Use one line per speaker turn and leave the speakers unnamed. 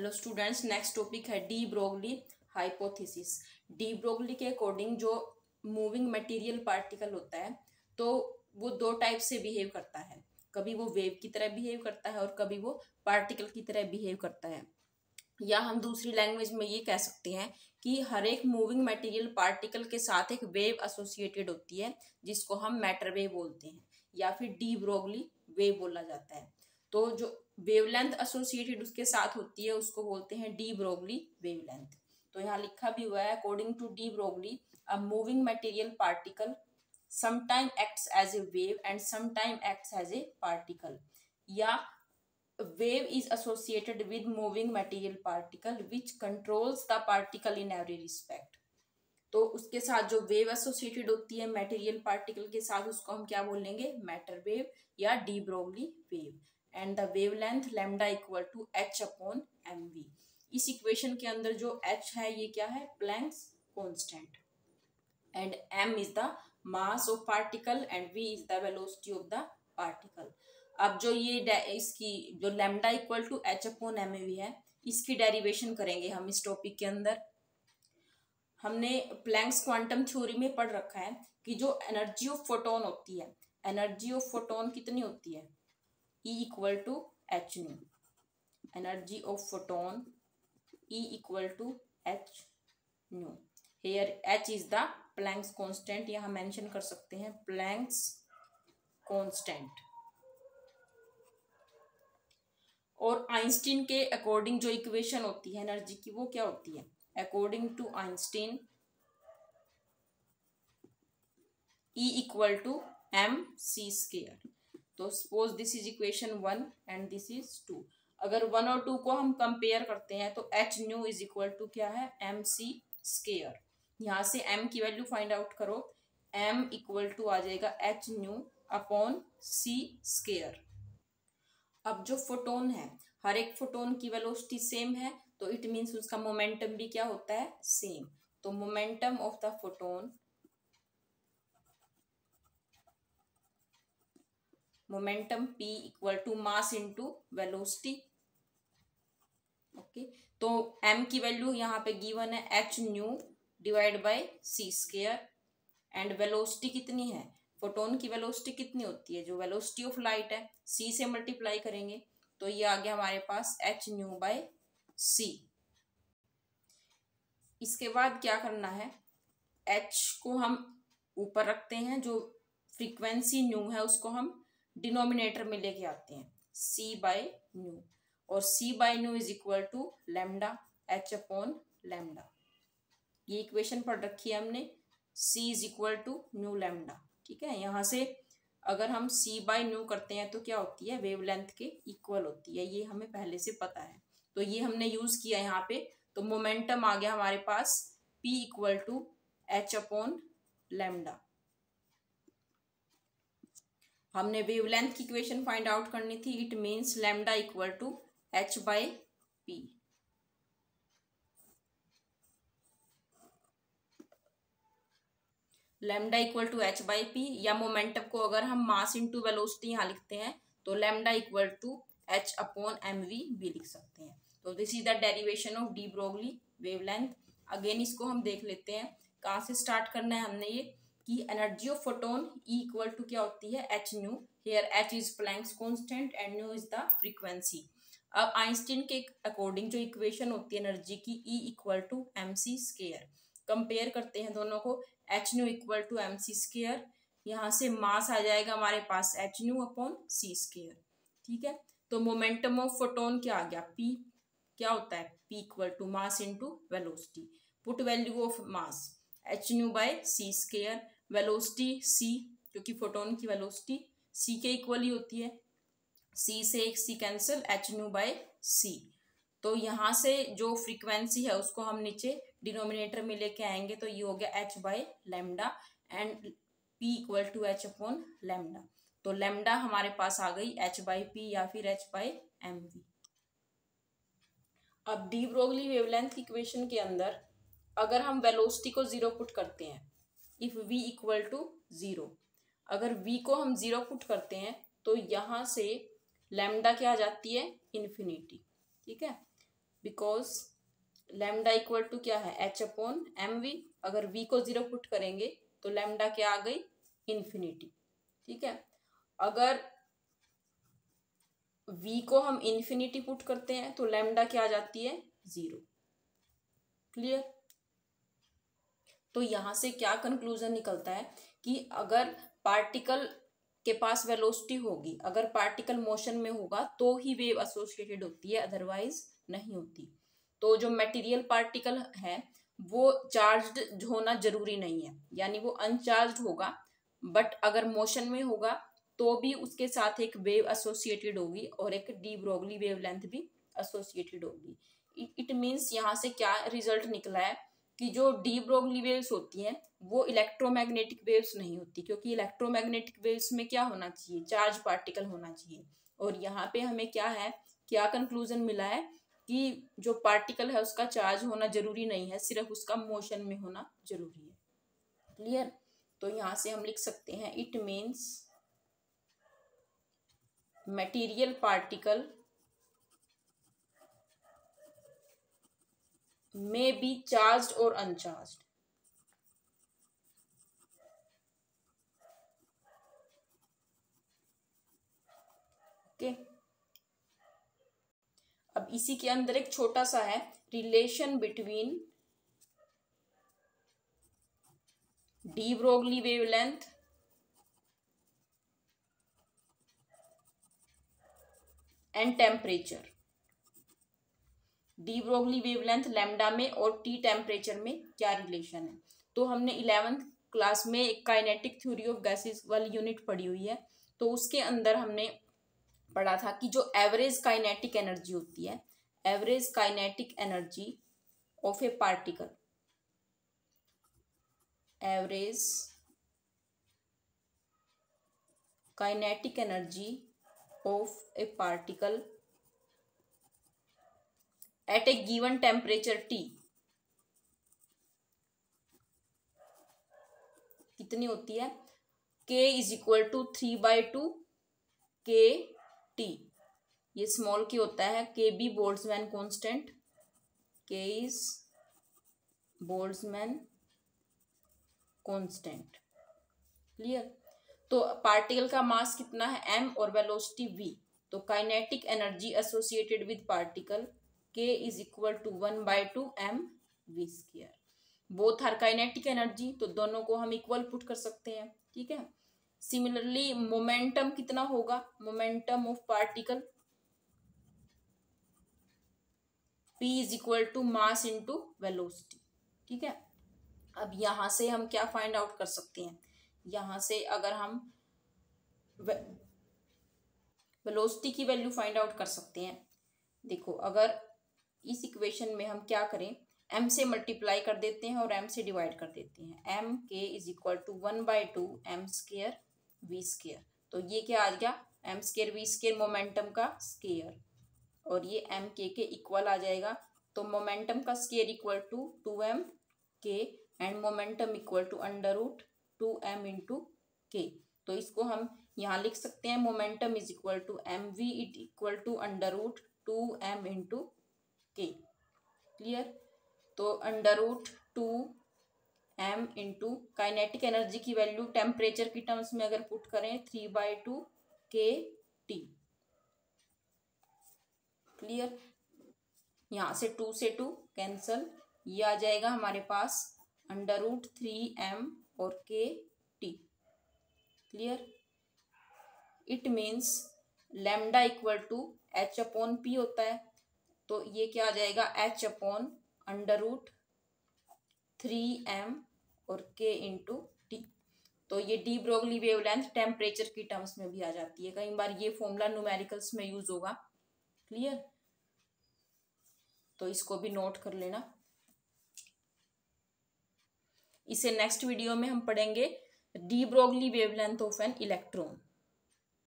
Hello students, next topic है de Broglie hypothesis. De Broglie के according जो moving material particle होता है तो वो दो टाइप से बिहेव करता है। कभी वो वेव की तरह बिहेव करता है और कभी वो पार्टिकल की तरह बिहेव करता है। या हम दूसरी लैंग्वेज में ये कह सकते हैं कि हर एक मूविंग मटेरियल पार्टिकल के साथ एक वेव एसोसिएटेड होती है जिसको हम मैटर वेव बोलते हैं या फिर डी ब्रोगली वेव बोला जाता है। तो जो वेवलेंथ एसोसिएटेड उसके साथ होती है उसको बोलते हैं डी ब्रोगली वेवलेंथ। तो यहाँ लिखा भी हुआ है, according to de Broglie a moving material particle sometime acts as a wave and sometime acts as a particle, या wave is associated with moving material particle which controls the particle in every respect। तो उसके साथ जो wave associated होती है material particle के साथ उसको हम क्या बोलेंगे, मैटर वेव या de Broglie wave. And the wavelength lambda equal to H upon M V. इस इक्वेशन के अंदर जो एच है ये क्या है, Planck's constant, and M is the mass of particle and V is the velocity of the particle. अब जो ये इसकी जो lambda equal to H upon M V है इसकी डेरिवेशन करेंगे हम इस टॉपिक के अंदर। हमने प्लैंक्स क्वांटम थ्योरी में पढ़ रखा है कि जो एनर्जी ऑफ फोटोन होती है, एनर्जी ऑफ फोटोन कितनी होती है, E equal to H nu. Energy of photon E equal to H nu. Here H is the Planck's constant, यहाँ मेंशन कर सकते हैं प्लैंक्स कांस्टेंट। और आइंस्टीन के अकॉर्डिंग जो इक्वेशन होती है एनर्जी की वो क्या होती है, according to Einstein E equal to M C square. तो suppose this is equation 1 and this is 2। अगर 1 और 2 को हम कंपेयर करते हैं तो H nu is equal to क्या है, एम सी स्केयर। यहाँ से m की वैल्यू फाइंड आउट करो, m इक्वल टू आ जाएगा H nu upon C square. अब जो फोटोन है हर एक फोटोन की वेलोसिटी सेम है तो इट मीन्स उसका मोमेंटम भी क्या होता है, सेम। तो momentum of the photon, momentum p equal to mass into velocity. Okay, तो m की वैल्यू यहाँ पे गिवन है H nu divide by C square. And velocity कितनी है, फोटोन की वेलोसिटी कितनी होती है, जो वेलोसिटी ऑफ लाइट है c से मल्टीप्लाई करेंगे तो ये आ गया हमारे पास एच न्यू बाय सी। इसके बाद क्या करना है, h को हम ऊपर रखते हैं, जो फ्रीक्वेंसी न्यू है उसको हम डिनोमिनेटर में लेके आते हैं c बाय न्यू, और c by nu is equal to lambda h upon lambda. ये इक्वेशन पढ़ रखी है हमने, c is equal to nu lambda. ठीक है, यहाँ से अगर हम c बाय न्यू करते हैं तो क्या होती है, वेवलेंथ के इक्वल होती है, ये हमें पहले से पता है तो ये हमने यूज किया यहाँ पे। तो मोमेंटम आ गया हमारे पास p equal to H upon lambda. हमने वेवलेंथ की इक्वेशन फाइंड आउट करनी थी, it means lambda equal to H by P. Lambda equal to H by P, या मोमेंटम को अगर हम मास इंटू वेलोसिटी यहाँ लिखते हैं तो lambda equal to H upon M V भी लिख सकते हैं। तो this is the derivation of de Broglie wavelength. Again इसको हम देख लेते हैं, कहाँ से स्टार्ट करना है हमने ये कि energy of photon E equal to क्या होती है, H nu. Here h is Planck's constant and nu is the frequency. अब आइंस्टीन के अकॉर्डिंग जो इक्वेशन होती है एनर्जी की E equal to M C square, compare करते हैं दोनों को, H nu equal to M C square, यहाँ से मास आ जाएगा हमारे पास H nu upon C square. ठीक है, तो मोमेंटम ऑफ फोटोन क्या आ गया, p क्या होता है, p equal to mass into velocity. Put value of mass H nu by C square, velocity c, क्योंकि फोटोन की वेलोसिटी c के इक्वल ही होती है, c से एक c cancel, H nu by c। तो यहाँ से जो फ्रीक्वेंसी है उसको हम नीचे डिनोमिनेटर में लेके आएंगे तो ये हो गया h by lambda and p equal to h upon lambda. तो लैम्डा हमारे पास आ गई h बाई p या फिर h बाई एम वी। अब डी ब्रोगली वेवलेंथ इक्वेशन के अंदर अगर हम वेलोसिटी को 0 पुट करते हैं, इफ v इक्वल टू 0, अगर v को हम 0 पुट करते हैं तो यहाँ से लैम्डा क्या आ जाती है, इन्फिनिटी। ठीक है, बिकॉज लैम्डा इक्वल टू क्या है, एच अपॉन एम वी। अगर वी को 0 पुट करेंगे तो लैम्डा क्या आ गई, इन्फिनिटी। ठीक है, अगर वी को हम इन्फिनिटी पुट करते हैं तो लैम्डा क्या आ जाती है, 0। क्लियर। तो यहां से क्या कंक्लूजन निकलता है कि अगर पार्टिकल के पास वेलोसिटी होगी, अगर पार्टिकल मोशन में होगा तो ही वेव एसोसिएटेड होती है, अदरवाइज नहीं होती। तो जो मटेरियल पार्टिकल है वो चार्ज्ड होना जरूरी नहीं है, यानी वो अनचार्ज्ड होगा, बट अगर मोशन में होगा तो भी उसके साथ एक वेव एसोसिएटेड होगी और एक डी ब्रोगली वेवलेंथ भी एसोसिएटेड होगी। इट मीन्स यहाँ से क्या रिजल्ट निकला है कि जो डी ब्रोगली वेव्स होती हैं वो इलेक्ट्रोमैग्नेटिक वेव्स नहीं होती, क्योंकि इलेक्ट्रोमैग्नेटिक वेव्स में क्या होना चाहिए, चार्ज पार्टिकल होना चाहिए। और यहाँ पे हमें क्या है, क्या कंक्लूजन मिला है कि जो पार्टिकल है उसका चार्ज होना जरूरी नहीं है, सिर्फ उसका मोशन में होना जरूरी है। क्लियर। तो यहाँ से हम लिख सकते हैं it means material particle may be charged or uncharged। Okay, अब इसी के अंदर एक छोटा सा है relation between de Broglie wavelength and temperature. De Broglie wavelength lambda में और टी टेम्परेचर में क्या रिलेशन है। तो हमने 11th क्लास में एक काइनेटिक थ्योरी ऑफ गैसेस वाली यूनिट पढ़ी हुई है, तो उसके अंदर हमने पढ़ा था कि जो एवरेज काइनेटिक एनर्जी होती है, average kinetic energy of a particle, average kinetic energy of a particle at a given temperature T कितनी होती है, K is equal to 3/2 KT। ये स्मॉल k होता है, KB Boltzmann constant, K is Boltzmann constant. Clear. तो particle का mass कितना है, m, और वेलोसिटी v। तो kinetic energy associated with particle K is equal to 1/2 mv²। Both are kinetic energy, तो दोनों को हम इक्वल पुट कर सकते हैं। ठीक है। सिमिलरली मोमेंटम कितना होगा, momentum of particle P is equal to mass into velocity. ठीक है। अब यहां से हम क्या फाइंड आउट कर सकते हैं, यहां से अगर हम वेलोसिटी की वैल्यू फाइंड आउट कर सकते हैं। देखो, अगर इस इक्वेशन में हम क्या करें, m से मल्टीप्लाई कर देते हैं और m से डिवाइड कर देते हैं। m k is equal to 1/2 m² v²। तो ये क्या आ गया, m² v² मोमेंटम का स्केयर, और ये m k के इक्वल आ जाएगा। तो मोमेंटम का square equal to 2m k and momentum equal to √2m into k। तो इसको हम यहाँ लिख सकते हैं, momentum is equal to mv equal to √2m into k। Clear. तो √2m इंटू काइनेटिक एनर्जी की वैल्यू टेम्परेचर की टर्म्स में अगर पुट करें 3/2 KT। क्लियर। यहां से 2 से 2 कैंसल, ये आ जाएगा हमारे पास √3m और KT। Clear. It means lambda equal to h/p होता है, तो ये क्या आ जाएगा, h/√3m और k इंटू टी। तो ये डी ब्रोगली वेवलेंथ टेम्परेचर की टर्म्स में भी आ जाती है, कई बार ये फॉर्मूला न्यूमेरिकल्स में यूज होगा। क्लियर। तो इसको भी नोट कर लेना। इसे नेक्स्ट वीडियो में हम पढ़ेंगे de Broglie wavelength of an electron.